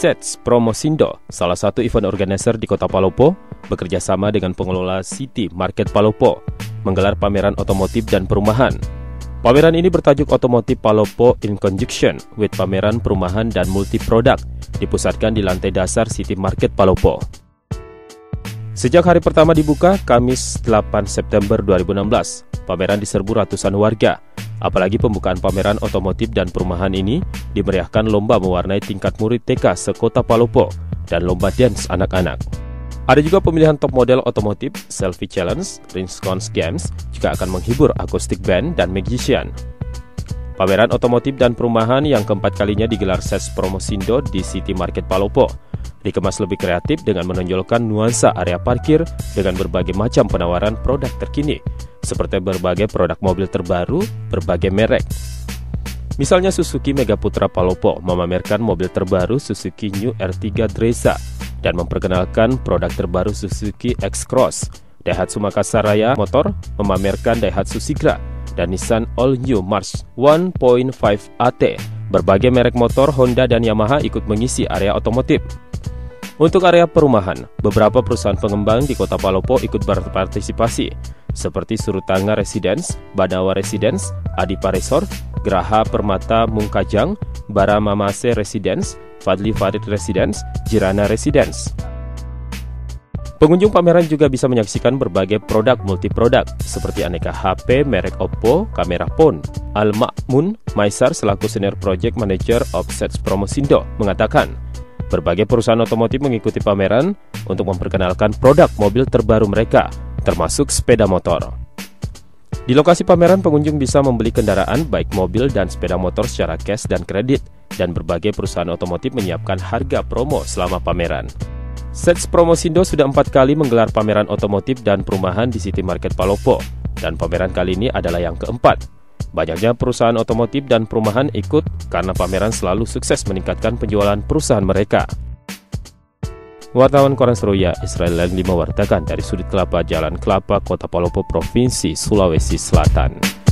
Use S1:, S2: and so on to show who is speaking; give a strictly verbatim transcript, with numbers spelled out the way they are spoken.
S1: Sets Promosindo, salah satu event organizer di Kota Palopo, bekerja sama dengan pengelola City Market Palopo, menggelar pameran otomotif dan perumahan. Pameran ini bertajuk Otomotif Palopo in Conjunction with Pameran Perumahan dan Multi-Product, dipusatkan di lantai dasar City Market Palopo. Sejak hari pertama dibuka, Kamis delapan September dua ribu enam belas, pameran diserbu ratusan warga. Apalagi pembukaan pameran otomotif dan perumahan ini dimeriahkan lomba mewarnai tingkat murid T K sekota Palopo dan lomba dance anak-anak. Ada juga pemilihan top model otomotif, selfie challenge, Rincons Games juga akan menghibur akustik band dan magician. Pameran otomotif dan perumahan yang keempat kalinya digelar Sets Promosindo di City Market Palopo, dikemas lebih kreatif dengan menonjolkan nuansa area parkir dengan berbagai macam penawaran produk terkini, seperti berbagai produk mobil terbaru, berbagai merek. Misalnya Suzuki Mega Putra Palopo memamerkan mobil terbaru Suzuki New R tiga Dreza dan memperkenalkan produk terbaru Suzuki X-Cross. Daihatsu Makassar Raya Motor memamerkan Daihatsu Sigra dan Nissan All New March satu koma lima A T. Berbagai merek motor Honda dan Yamaha ikut mengisi area otomotif. Untuk area perumahan, beberapa perusahaan pengembang di Kota Palopo ikut berpartisipasi, seperti Surutanga Residence, Badawa Residence, Adipa Resort, Graha Permata Mungkajang, Baramamase Residence, Fadli Farid Residence, Jirana Residence. Pengunjung pameran juga bisa menyaksikan berbagai produk multi-produk, seperti aneka H P merek Oppo, kamera phone. Al-Ma'mun Maisar selaku Senior Project Manager of Sets Promosindo mengatakan, berbagai perusahaan otomotif mengikuti pameran untuk memperkenalkan produk mobil terbaru mereka, termasuk sepeda motor. Di lokasi pameran, pengunjung bisa membeli kendaraan baik mobil dan sepeda motor secara cash dan kredit, dan berbagai perusahaan otomotif menyiapkan harga promo selama pameran. Sets Promosindo sudah empat kali menggelar pameran otomotif dan perumahan di City Market Palopo, dan pameran kali ini adalah yang keempat. Banyaknya perusahaan otomotif dan perumahan ikut karena pameran selalu sukses meningkatkan penjualan perusahaan mereka. Wartawan Koran Seruya Israel Landli mewartakan dari Sudut Kelapa, Jalan Kelapa, Kota Palopo, Provinsi Sulawesi Selatan.